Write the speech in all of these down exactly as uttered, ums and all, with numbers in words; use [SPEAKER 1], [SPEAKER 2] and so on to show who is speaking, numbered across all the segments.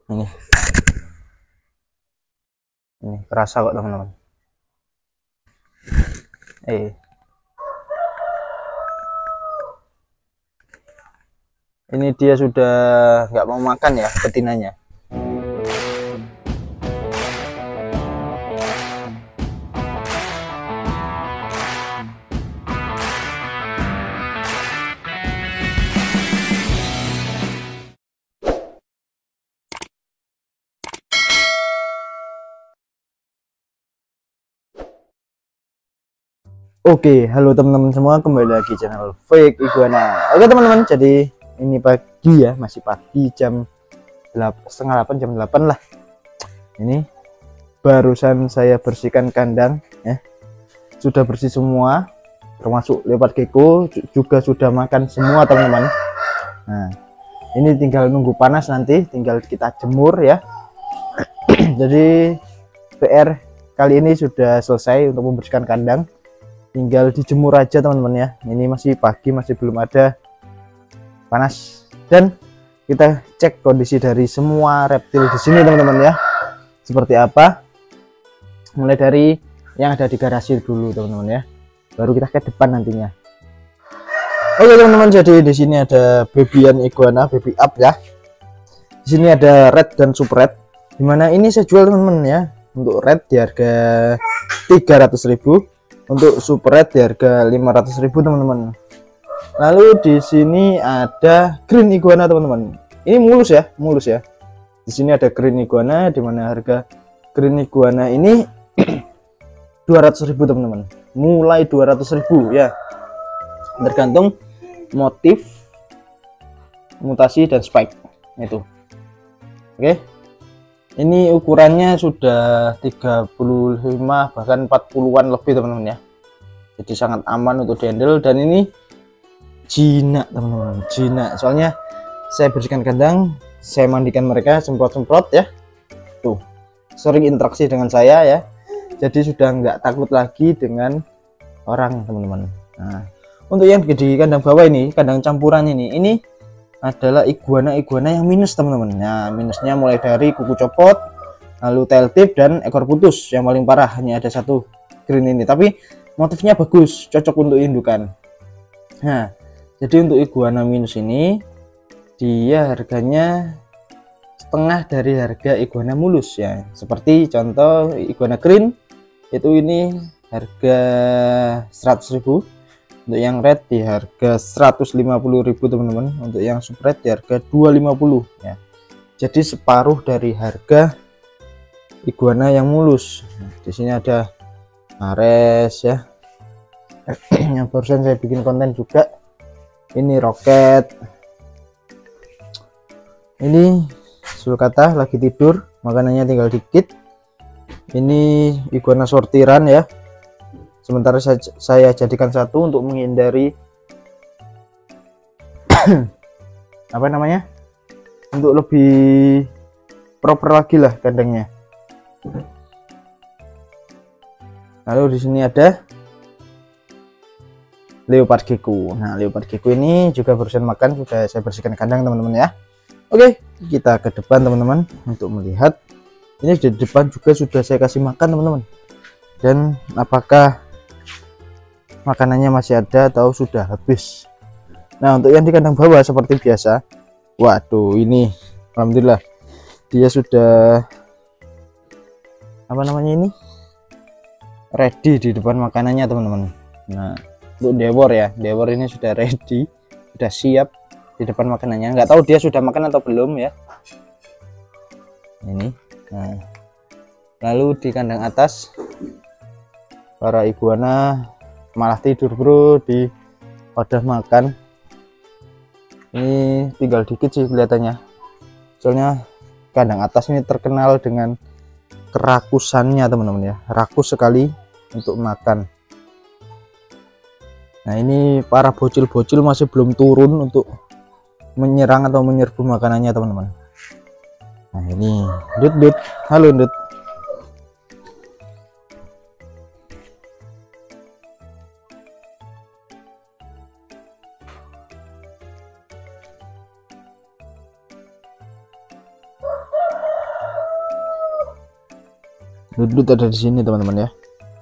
[SPEAKER 1] Ini, ini kerasa kok teman-teman. Eh, ini dia sudah nggak mau makan ya betinanya. Oke, halo teman-teman semua, kembali lagi channel Fake Iguana. Oke teman-teman, jadi ini pagi ya, masih pagi jam setengah delapan, jam delapan lah. Ini barusan saya bersihkan kandang ya, sudah bersih semua, termasuk leopard gecko juga sudah makan semua teman-teman. Nah, ini tinggal nunggu panas, nanti tinggal kita jemur ya. Jadi P R kali ini sudah selesai untuk membersihkan kandang. Tinggal dijemur aja teman-teman ya. Ini masih pagi, masih belum ada panas, dan kita cek kondisi dari semua reptil di sini teman-teman ya, seperti apa. Mulai dari yang ada di garasi dulu teman-teman ya, baru kita ke depan nantinya. Oke teman-teman, jadi di sini ada babyan iguana, baby up ya. Di sini ada red dan super red, dimana ini saya jual teman-teman ya. Untuk red di harga tiga ratus ribu, untuk super red di harga lima ratus ribu teman-teman. Lalu di sini ada green iguana teman-teman. Ini mulus ya, mulus ya. Di sini ada green iguana, di mana harga green iguana ini dua ratus ribu teman-teman. Mulai dua ratus ribu ya. Tergantung motif, mutasi dan spike itu. Oke. Ini ukurannya sudah tiga puluh lima bahkan empat puluhan lebih teman-teman ya. Jadi sangat aman untuk dihandle, dan ini jinak teman-teman, jinak. Soalnya saya bersihkan kandang, saya mandikan mereka, semprot-semprot ya. Tuh, sering interaksi dengan saya ya. Jadi sudah nggak takut lagi dengan orang teman-teman. Nah, untuk yang di kandang bawah ini, kandang campuran ini, ini adalah iguana-iguana yang minus teman-teman. Nah, minusnya mulai dari kuku copot, lalu tail tip, dan ekor putus. Yang paling parah hanya ada satu green ini, tapi motifnya bagus, cocok untuk indukan. Nah, jadi untuk iguana minus ini dia harganya setengah dari harga iguana mulus ya. Seperti contoh iguana green itu ini harga seratus ribu. Untuk yang red di harga seratus lima puluh ribu teman-teman. Untuk yang super red di harga dua ratus lima puluh ya. Jadi separuh dari harga iguana yang mulus. Nah, di sini ada Ares ya. Yang barusan saya bikin konten juga. Ini roket. Ini sulcata lagi tidur, makanannya tinggal dikit. Ini iguana sortiran ya. Sementara saya, saya jadikan satu untuk menghindari apa namanya, untuk lebih proper lagi lah kandangnya. Lalu di sini ada leopard gecko. Nah, leopard gecko ini juga barusan makan, sudah saya bersihkan kandang teman-teman ya. Oke, kita ke depan teman-teman untuk melihat. Ini di depan juga sudah saya kasih makan teman-teman. Dan apakah makanannya masih ada atau sudah habis. Nah, untuk yang di kandang bawah seperti biasa, waduh, ini alhamdulillah dia sudah apa namanya ini ready di depan makanannya teman-teman. Nah, untuk dewor ya, dewor ini sudah ready, sudah siap di depan makanannya. Nggak tahu dia sudah makan atau belum ya ini. Nah, lalu di kandang atas para iguana malah tidur bro di wadah makan. Ini tinggal dikit sih kelihatannya, soalnya kandang atas ini terkenal dengan kerakusannya teman-teman ya, rakus sekali untuk makan. Nah, ini para bocil-bocil masih belum turun untuk menyerang atau menyerbu makanannya teman-teman. Nah, ini Dut Dut, halo Dut. Dudut ada di sini teman-teman ya.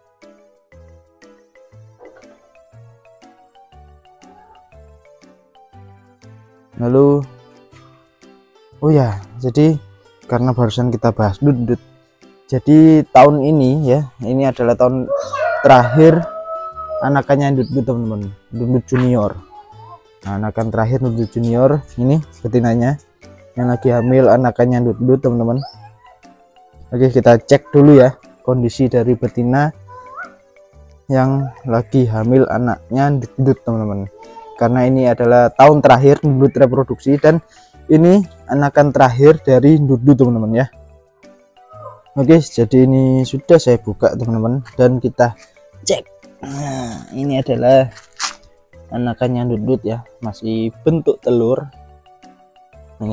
[SPEAKER 1] Lalu oh ya, jadi karena barusan kita bahas dudut, jadi tahun ini ya, ini adalah tahun terakhir anakannya dudut teman-teman, dudut junior. Nah, anakan terakhir dudut junior ini betinanya yang lagi hamil anakannya dudut teman-teman. Oke, kita cek dulu ya kondisi dari betina yang lagi hamil anaknya dudut teman-teman, karena ini adalah tahun terakhir dudut reproduksi dan ini anakan terakhir dari dudut teman-teman ya. Oke, jadi ini sudah saya buka teman-teman dan kita cek. Nah, ini adalah anakannya dudut ya, masih bentuk telur. Ini,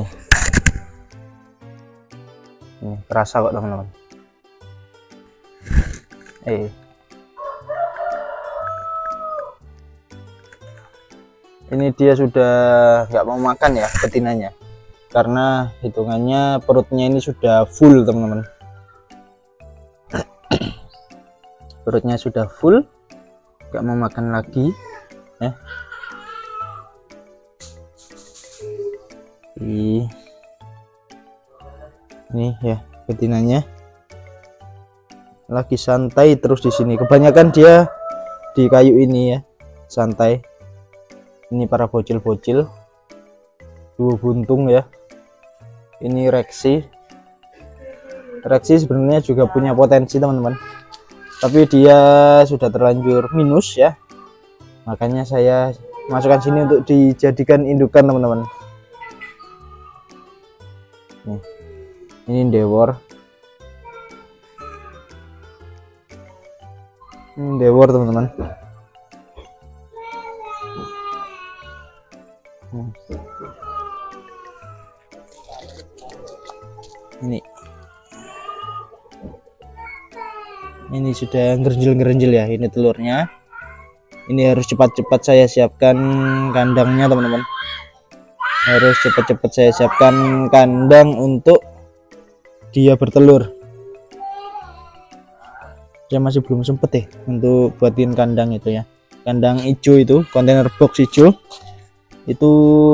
[SPEAKER 1] ini terasa kok teman-teman. Eh. Ini dia sudah nggak mau makan ya betinanya, karena hitungannya perutnya ini sudah full teman-teman. Perutnya sudah full, nggak mau makan lagi ya. Ini, ini ya betinanya lagi santai terus di sini. Kebanyakan dia di kayu ini ya, santai. Ini para bocil-bocil, dua buntung ya. Ini reksi. Reksi sebenarnya juga punya potensi teman-teman, tapi dia sudah terlanjur minus ya. Makanya saya masukkan sini untuk dijadikan indukan teman-teman. Nih, ini Dewor. Ini Dewor teman-teman. Hmm. Ini ini sudah ngerenjel-ngerenjel ya, ini telurnya. Ini harus cepat-cepat saya siapkan kandangnya teman-teman, harus cepat-cepat saya siapkan kandang untuk dia bertelur. Saya masih belum sempet ya untuk buatin kandang itu ya, kandang hijau itu, kontainer box hijau itu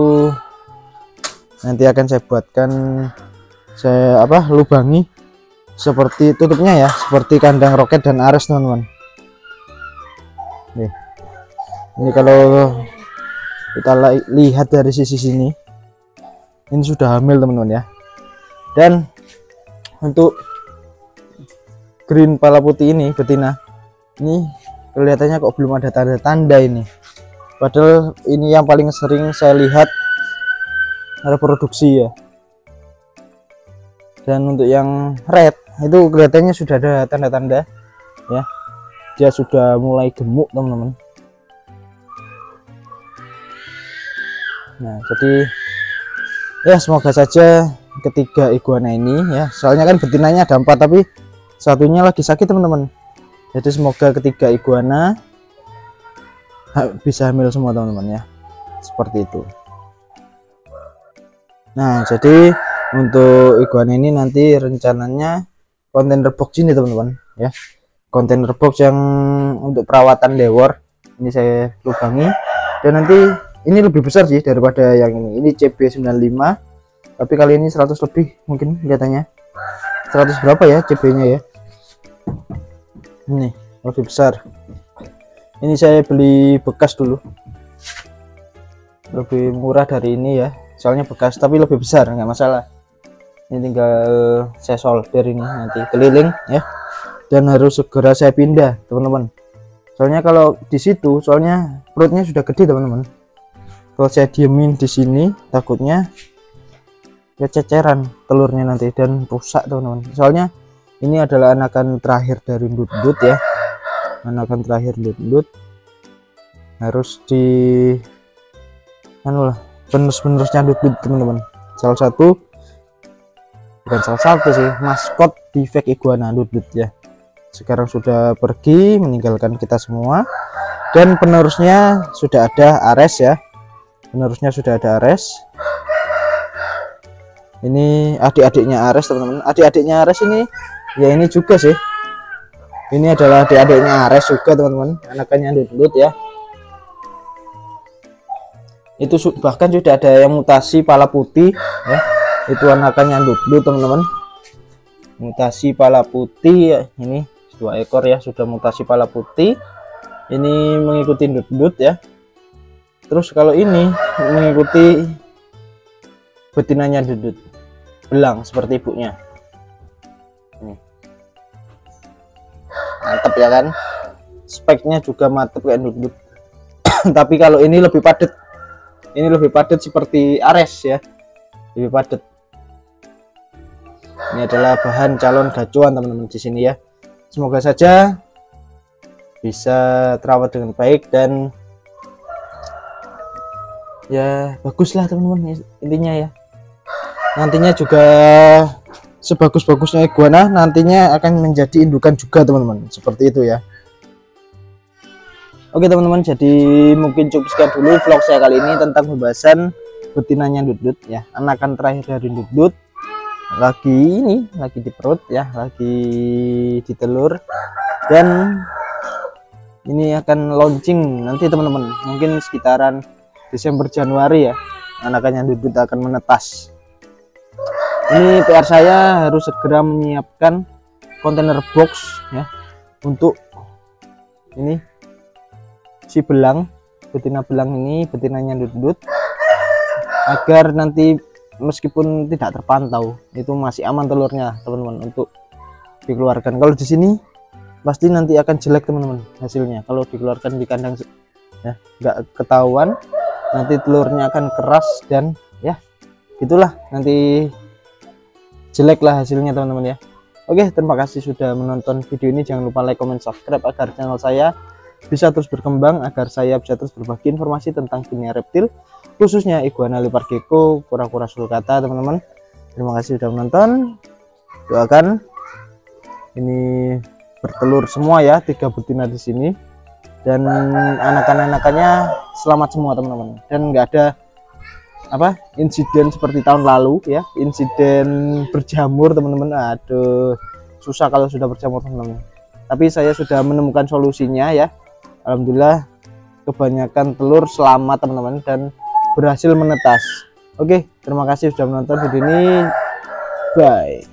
[SPEAKER 1] nanti akan saya buatkan, saya apa lubangi seperti tutupnya ya, seperti kandang roket dan ares teman-teman. Nih, ini kalau kita lihat dari sisi sini, ini sudah hamil teman-teman ya. Dan untuk green pala putih ini betina, ini kelihatannya kok belum ada tanda-tanda ini. Padahal ini yang paling sering saya lihat reproduksi ya. Dan untuk yang red itu kelihatannya sudah ada tanda-tanda ya, dia sudah mulai gemuk teman-teman. Nah, jadi ya semoga saja ketiga iguana ini ya, soalnya kan betinanya ada empat tapi satunya lagi sakit teman-teman. Jadi semoga ketiga iguana bisa hamil semua teman-teman ya, seperti itu. Nah, jadi untuk iguana ini nanti rencananya kontainer box ini teman-teman ya, kontainer box yang untuk perawatan Dewor ini saya lubangi. Dan nanti ini lebih besar sih daripada yang ini, ini C B sembilan puluh lima tapi kali ini seratus lebih mungkin kelihatannya, seratus berapa ya C B nya ya, ini lebih besar. Ini saya beli bekas dulu, lebih murah dari ini ya, soalnya bekas tapi lebih besar, nggak masalah. Ini tinggal saya solder ini nanti keliling ya, dan harus segera saya pindah teman-teman. Soalnya kalau di situ, soalnya perutnya sudah gede teman-teman. Kalau saya diemin di sini, takutnya kececeran telurnya nanti dan rusak teman-teman. Soalnya ini adalah anakan terakhir dari dudut ya. Anakan terakhir dudut harus di anu lah, penerus-penerusnya dudut teman-teman. Salah satu, bukan salah satu sih, maskot di fake iguana dudut ya. Sekarang sudah pergi meninggalkan kita semua, dan penerusnya sudah ada Ares ya. Penerusnya sudah ada Ares. Ini adik-adiknya Ares teman-teman. Adik-adiknya Ares ini ya ini juga sih, Ini adalah adik-adiknya Ares juga teman-teman, anakannya dudut ya. Itu bahkan sudah ada yang mutasi pala putih ya. Itu anakannya dudut teman-teman, mutasi pala putih ya. Ini dua ekor ya, sudah mutasi pala putih. Ini mengikuti dudut ya. Terus kalau ini mengikuti betinanya dudut, belang seperti ibunya. Ini mantap ya kan, speknya juga mantap kayak dudut. Tapi kalau ini lebih padat, ini lebih padat seperti Ares ya, lebih padat. Ini adalah bahan calon gacuan teman-teman di sini ya. Semoga saja bisa terawat dengan baik dan ya baguslah teman-teman intinya ya. Nantinya juga sebagus-bagusnya iguana nantinya akan menjadi indukan juga teman-teman, seperti itu ya. Oke teman-teman, jadi mungkin cukup sekian dulu vlog saya kali ini tentang pembahasan betinanya dudut ya, anakan terakhir dari dudut. Lagi ini lagi di perut ya, lagi di telur, dan ini akan launching nanti teman-teman, mungkin sekitaran Desember Januari ya, anakannya dudut akan menetas. Ini P R saya harus segera menyiapkan kontainer box ya untuk ini si belang, betina belang ini, betinanya dudut, agar nanti meskipun tidak terpantau itu masih aman telurnya teman-teman untuk dikeluarkan. Kalau di sini pasti nanti akan jelek teman-teman hasilnya kalau dikeluarkan di kandang ya, nggak ketahuan, nanti telurnya akan keras dan ya gitulah, nanti jelek lah hasilnya teman-teman ya. Oke, terima kasih sudah menonton video ini. Jangan lupa like, comment, subscribe agar channel saya bisa terus berkembang, agar saya bisa terus berbagi informasi tentang dunia reptil, khususnya iguana leopard gecko, kura-kura sulcata teman-teman. Terima kasih sudah menonton. Doakan ini bertelur semua ya, tiga betina di sini, dan anakan-anakannya selamat semua teman-teman, dan nggak ada apa insiden seperti tahun lalu ya, insiden berjamur teman-teman. Aduh, susah kalau sudah berjamur teman-teman, tapi saya sudah menemukan solusinya ya. Alhamdulillah kebanyakan telur selamat teman-teman dan berhasil menetas. Oke, terima kasih sudah menonton video ini, bye.